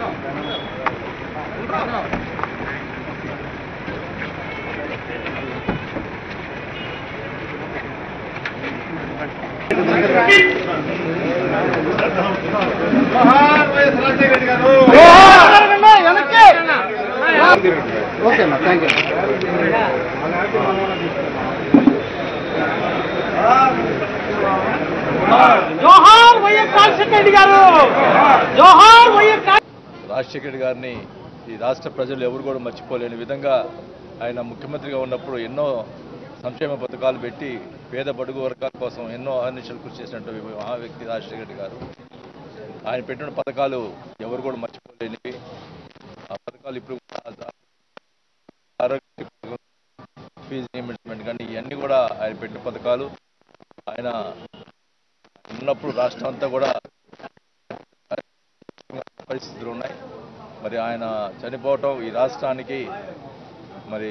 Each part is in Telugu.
ఓకే అమ్మా, థ్యాంక్ యూ. జోహార్ వైఎస్ రాజశేఖర రెడ్డి గారు, జోహార్ వైఎస్. రాజశేఖర రెడ్డి గారిని ఈ రాష్ట్ర ప్రజలు ఎవరు కూడా మర్చిపోలేని విధంగా ఆయన ముఖ్యమంత్రిగా ఉన్నప్పుడు ఎన్నో సంక్షేమ పథకాలు పెట్టి పేద బడుగు వర్గాల కోసం ఎన్నో అహర్నిశలు కృషి చేసినటువంటి మహా వ్యక్తి రాజశేఖర రెడ్డి గారు. ఆయన పెట్టిన పథకాలు ఎవరు కూడా మర్చిపోలేనివి. ఆ పథకాలు ఇప్పుడు ఆరోగ్య ఫీజు రియంబర్స్మెంట్ కానీ ఇవన్నీ కూడా ఆయన పెట్టిన పథకాలు. ఆయన ఉన్నప్పుడు రాష్ట్రం అంతా కూడా పరిస్థితులు ఉన్నాయి. మరి ఆయన చనిపోవటం ఈ రాష్ట్రానికి మరి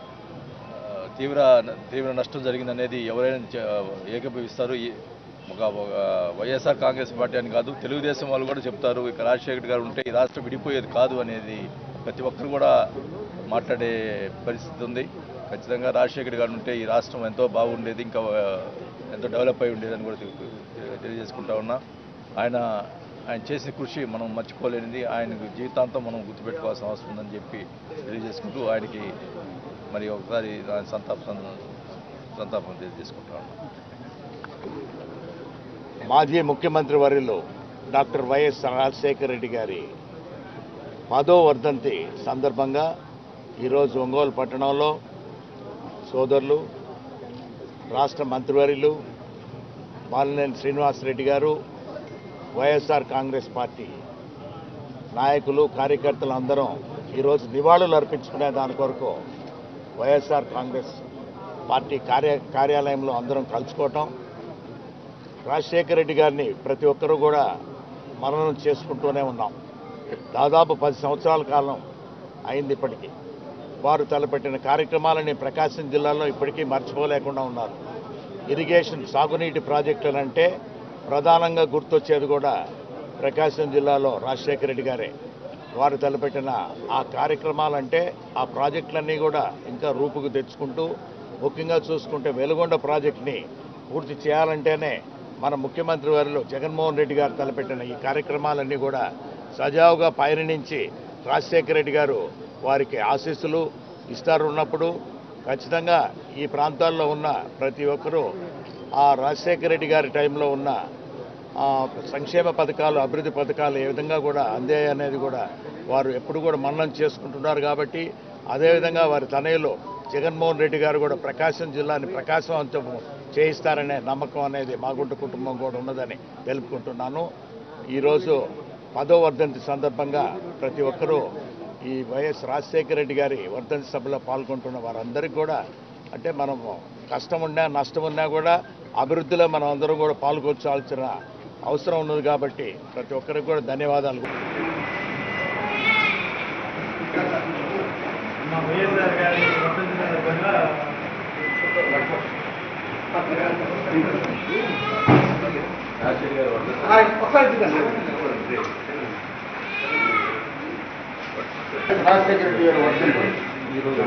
తీవ్ర నష్టం జరిగిందనేది ఎవరైనా ఏకీభవిస్తారు. ఒక వైఎస్ఆర్ కాంగ్రెస్ పార్టీ అని కాదు, తెలుగుదేశం వాళ్ళు కూడా చెప్తారు ఇక రాజశేఖర్ గారు ఉంటే ఈ రాష్ట్రం విడిపోయేది కాదు అనేది ప్రతి ఒక్కరు కూడా మాట్లాడే పరిస్థితి ఉంది. ఖచ్చితంగా రాజశేఖర్ గారు ఉంటే ఈ రాష్ట్రం ఎంతో బాగుండేది, ఇంకా ఎంతో డెవలప్ అయి ఉండేదని కూడా తెలియజేసుకుంటా ఉన్నా. ఆయన చేసిన కృషి మనం మర్చిపోలేనిది. ఆయనకు జీవితాంతం మనం గుర్తుపెట్టుకోవాల్సిన అవసరం ఉందని చెప్పి తెలియజేసుకుంటూ ఆయనకి మరి ఒకసారి సంతాపం తెలియజేసుకుంటా ఉన్నాం. మాజీ ముఖ్యమంత్రి వర్యులు డాక్టర్ వైఎస్ రాజశేఖర రెడ్డి గారి 10వ వర్ధంతి సందర్భంగా ఈరోజు ఒంగోలు పట్టణంలో సోదరులు, రాష్ట్ర మంత్రివర్యులు బాలినేని శ్రీనివాసరెడ్డి గారు, వైఎస్ఆర్ కాంగ్రెస్ పార్టీ నాయకులు, కార్యకర్తలు అందరం ఈరోజు నివాళులు అర్పించుకునే దాని కొరకు వైఎస్ఆర్ కాంగ్రెస్ పార్టీ కార్యాలయంలో అందరం కలుసుకోవటం. రాజశేఖర రెడ్డి గారిని ప్రతి ఒక్కరూ కూడా మననం చేసుకుంటూనే ఉన్నాం. దాదాపు 10 సంవత్సరాల కాలం అయింది ఇప్పటికీ. వారు తలపెట్టిన కార్యక్రమాలని ప్రకాశం జిల్లాలో ఇప్పటికీ మర్చిపోలేకుండా ఉన్నారు. ఇరిగేషన్ సాగునీటి ప్రాజెక్టులంటే ప్రధానంగా గుర్తొచ్చేది కూడా ప్రకాశం జిల్లాలో రాజశేఖర రెడ్డి గారే. వారు తలపెట్టిన ఆ కార్యక్రమాలంటే ఆ ప్రాజెక్టులన్నీ కూడా ఇంకా రూపుకు తెచ్చుకుంటూ, ముఖ్యంగా చూసుకుంటే వెలుగొండ ప్రాజెక్టుని పూర్తి చేయాలంటేనే మన ముఖ్యమంత్రి వారిలో జగన్మోహన్ రెడ్డి గారు తలపెట్టిన ఈ కార్యక్రమాలన్నీ కూడా సజావుగా పయనించి రాజశేఖర రెడ్డి గారు వారికి ఆశీస్సులు ఇస్తారున్నప్పుడు ఖచ్చితంగా ఈ ప్రాంతాల్లో ఉన్న ప్రతి ఒక్కరూ ఆ రాజశేఖర రెడ్డి గారి టైంలో ఉన్న సంక్షేమ పథకాలు, అభివృద్ధి పథకాలు ఏ విధంగా కూడా అందే అనేది కూడా వారు ఎప్పుడు కూడా మననం చేసుకుంటున్నారు. కాబట్టి అదేవిధంగా వారి తనయులు జగన్మోహన్ రెడ్డి గారు కూడా ప్రకాశం జిల్లాని ప్రకాశవంతం చేయిస్తారనే నమ్మకం అనేది మాగుంట కుటుంబం కూడా ఉన్నదని తెలుపుకుంటున్నాను. ఈరోజు 10వ వర్ధంతి సందర్భంగా ప్రతి ఒక్కరూ ఈ వైఎస్ రాజశేఖర రెడ్డి గారి వర్ధంతి సభలో పాల్గొంటున్న వారందరికీ కూడా అంటే మనము కష్టం ఉన్నా నష్టం ఉన్నా కూడా అభివృద్ధిలో మనం అందరం కూడా పాల్గొచ్చాల్సిన అవసరం ఉన్నది. కాబట్టి ప్రతి ఒక్కరికి కూడా ధన్యవాదాలు. రాజశేఖర రెడ్డి గారు వర్ధంతి ఈరోజు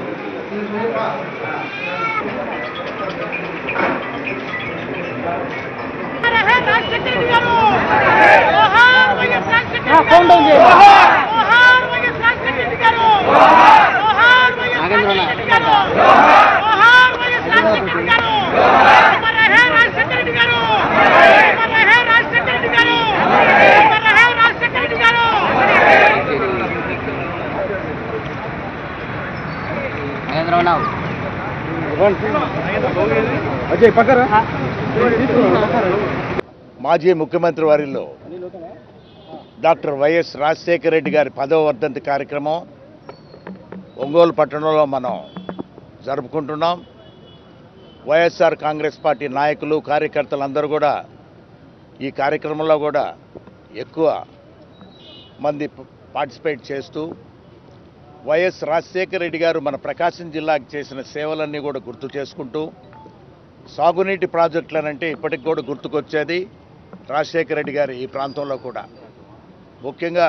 మాజీ ముఖ్యమంత్రి వారిలో డాక్టర్ వైఎస్ రాజశేఖర రెడ్డి గారి 10వ వర్ధంతి కార్యక్రమం ఒంగోలు పట్టణంలో మనం జరుపుకుంటున్నాం. వైఎస్ఆర్ కాంగ్రెస్ పార్టీ నాయకులు, కార్యకర్తలందరూ కూడా ఈ కార్యక్రమంలో కూడా ఎక్కువ మంది పార్టిసిపేట్ చేస్తూ వైఎస్ రాజశేఖర రెడ్డి గారు మన ప్రకాశం జిల్లాకు చేసిన సేవలన్నీ కూడా గుర్తు చేసుకుంటూ, సాగునీటి ప్రాజెక్టులనంటే ఇప్పటికి కూడా గుర్తుకొచ్చేది రాజశేఖర రెడ్డి గారు ఈ ప్రాంతంలో కూడా ముఖ్యంగా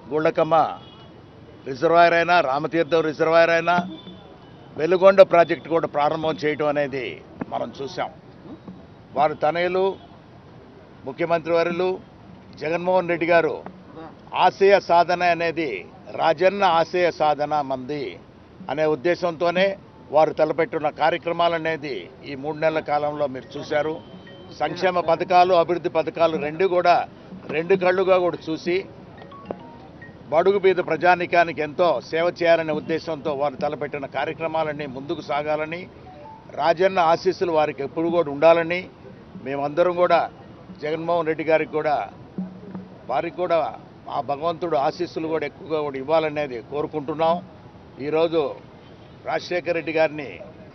గుళ్ళకమ్మ రిజర్వాయర్ అయినా, రామతీర్థం రిజర్వాయర్ అయినా, వెలుగొండ ప్రాజెక్టు కూడా ప్రారంభం చేయడం అనేది మనం చూసాం. వారు తనయులు ముఖ్యమంత్రి వర్యులు జగన్మోహన్ రెడ్డి గారు ఆశయ సాధన అనేది రాజన్న ఆశయ సాధన మంది అనే ఉద్దేశంతోనే వారు తలపెట్టిన కార్యక్రమాలు అనేది ఈ 3 నెలల కాలంలో మీరు చూశారు. సంక్షేమ పథకాలు, అభివృద్ధి పథకాలు రెండు కళ్ళుగా కూడా చూసి బడుగు బీద ప్రజానీకానికి ఎంతో సేవ చేయాలనే ఉద్దేశంతో వారు తలపెట్టిన కార్యక్రమాలన్నీ ముందుకు సాగాలని, రాజన్న ఆశీస్సులు వారికి ఎప్పుడు కూడా ఉండాలని మేమందరం కూడా జగన్మోహన్ రెడ్డి గారికి కూడా వారికి కూడా ఆ భగవంతుడు ఆశీస్సులు కూడా ఎక్కువగా కూడా ఇవ్వాలనేది కోరుకుంటున్నాం. ఈరోజు రాజశేఖర రెడ్డి గారిని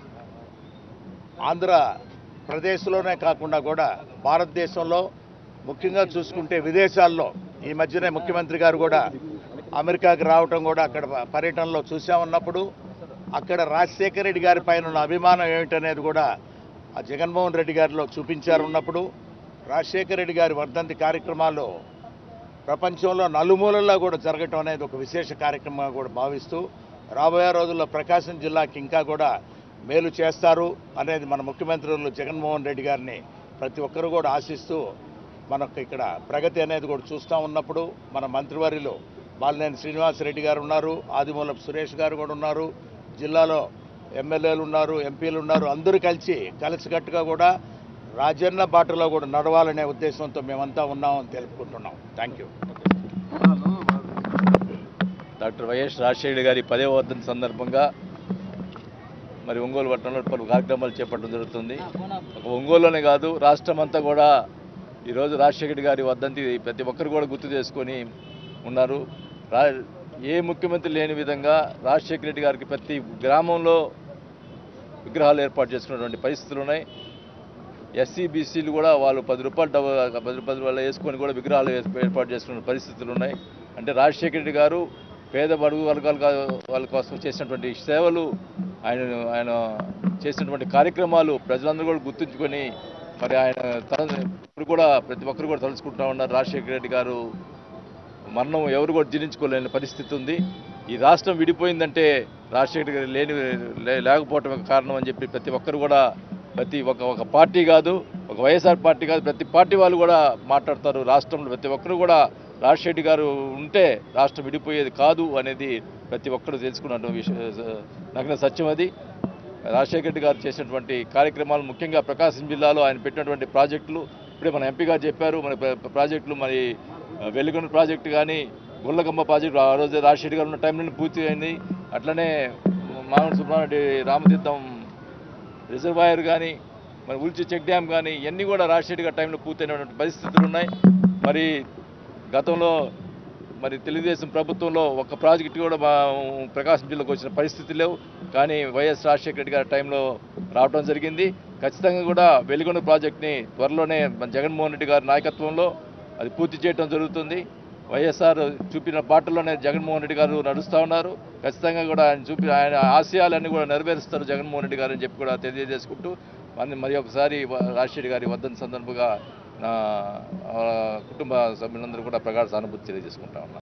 ఆంధ్రప్రదేశ్లోనే కాకుండా కూడా భారతదేశంలో ముఖ్యంగా చూసుకుంటే విదేశాల్లో ఈ మధ్యనే ముఖ్యమంత్రి గారు కూడా అమెరికాకి రావటం కూడా అక్కడ పర్యటనలో చూసామన్నప్పుడు అక్కడ రాజశేఖర రెడ్డి గారి పైన ఉన్న అభిమానం ఏమిటనేది కూడా ఆ జగన్మోహన్ రెడ్డి గారిలో చూపించారున్నప్పుడు రాజశేఖర రెడ్డి గారి వర్ధంతి కార్యక్రమాలు ప్రపంచంలో నలుమూలల్లో కూడా జరగటం అనేది ఒక విశేష కార్యక్రమంగా కూడా భావిస్తూ రాబోయే రోజుల్లో ప్రకాశం జిల్లాకి ఇంకా కూడా మేలు చేస్తారు అనేది మన ముఖ్యమంత్రులు జగన్మోహన్ రెడ్డి గారిని ప్రతి ఒక్కరు కూడా ఆశిస్తూ మనకు ఇక్కడ ప్రగతి అనేది కూడా చూస్తూ ఉన్నప్పుడు మన మంత్రివర్యులు బాలినేని శ్రీనివాసరెడ్డి గారు ఉన్నారు, ఆదిమూలపు సురేష్ గారు కూడా ఉన్నారు, జిల్లాలో ఎమ్మెల్యేలు ఉన్నారు, ఎంపీలు ఉన్నారు, అందరూ కలిసికట్టుగా కూడా రాజన్న బాటలో కూడా నడవాలనే ఉద్దేశంతో మేమంతా ఉన్నామని తెలుపుకుంటున్నాం. Thank you. Doctor YS Rajasekhara గారి 10వ వర్ధంతి సందర్భంగా మరి ఒంగోలు పట్టణంలో పలు కార్యక్రమాలు చేపట్టడం జరుగుతుంది. ఒక ఒంగోలులోనే కాదు, రాష్ట్రం అంతా కూడా ఈరోజు రాజశేఖర గారి వర్ధంతి ప్రతి ఒక్కరు కూడా గుర్తు చేసుకొని ఉన్నారు. ఏ ముఖ్యమంత్రి లేని విధంగా రాజశేఖర రెడ్డి గారికి ప్రతి గ్రామంలో విగ్రహాలు ఏర్పాటు చేసుకున్నటువంటి పరిస్థితులు ఉన్నాయి. ఎస్సీ బీసీలు కూడా వాళ్ళు 10 రూపాయలు వేసుకొని కూడా విగ్రహాలు ఏర్పాటు చేసుకున్న పరిస్థితులు ఉన్నాయి. అంటే రాజశేఖర రెడ్డి గారు పేద బడుగు వాళ్ళ కోసం చేసినటువంటి సేవలు, ఆయన చేసినటువంటి కార్యక్రమాలు ప్రజలందరూ కూడా గుర్తుంచుకొని మరి ఆయన ఇప్పుడు కూడా ప్రతి ఒక్కరు కూడా తలుచుకుంటూ ఉన్నారు. రాజశేఖర రెడ్డి గారు మరణం ఎవరు కూడా జీర్ణించుకోలేని పరిస్థితి ఉంది. ఈ రాష్ట్రం విడిపోయిందంటే రాజశేఖర గారు లేకపోవటం కారణం అని చెప్పి ప్రతి ఒక్కరు కూడా ఒక పార్టీ కాదు, ఒక వైఎస్ఆర్ పార్టీ కాదు, ప్రతి పార్టీ వాళ్ళు కూడా మాట్లాడతారు. రాష్ట్రంలో ప్రతి ఒక్కరు కూడా రాజశేఖర గారు ఉంటే రాష్ట్రం విడిపోయేది కాదు అనేది ప్రతి ఒక్కరు తెలుసుకున్నటువంటి నగ్న సత్యం అది. రాజశేఖర రెడ్డి గారు చేసినటువంటి కార్యక్రమాలు, ముఖ్యంగా ప్రకాశం జిల్లాలో ఆయన పెట్టినటువంటి ప్రాజెక్టులు ఇప్పుడే మన ఎంపీ గారు చెప్పారు. మన ప్రాజెక్టులు మరి వెలుగొండ ప్రాజెక్టు కానీ, గుళ్ళకమ్మ ప్రాజెక్టు ఆ రోజు రాజశేఖర గారు ఉన్న టైంలోనే పూర్తి అయింది. అట్లనే మామూలు సుబ్రహ్మణ్య రామతీర్థం రిజర్వాయర్ కానీ, మరి ఉల్చి చెక్ డ్యామ్ కానీ ఇవన్నీ కూడా రాజశేఖర గారి టైంలో పూర్తయినటువంటి పరిస్థితులు ఉన్నాయి. మరి గతంలో మరి తెలుగుదేశం ప్రభుత్వంలో ఒక ప్రాజెక్టు కూడా ప్రకాశం జిల్లాకు వచ్చిన పరిస్థితి లేవు. కానీ వైఎస్ రాజశేఖర రెడ్డి గారి టైంలో రావడం జరిగింది. ఖచ్చితంగా కూడా వెలుగొండ ప్రాజెక్టుని త్వరలోనే జగన్మోహన్ రెడ్డి గారి నాయకత్వంలో అది పూర్తి చేయడం జరుగుతుంది. వైఎస్ఆర్ చూపిన బాటలోనే జగన్మోహన్ రెడ్డి గారు నడుస్తూ ఉన్నారు. ఖచ్చితంగా కూడా ఆయన ఆశయాలన్నీ కూడా నెరవేరుస్తారు జగన్మోహన్ రెడ్డి గారు అని చెప్పి కూడా తెలియజేసుకుంటూ మరి ఒకసారి రాజశేఖర గారి వర్ధంతి సందర్భంగా నా కుటుంబ సభ్యులందరూ కూడా ప్రగాఢ సానుభూతి తెలియజేసుకుంటా ఉన్నారు.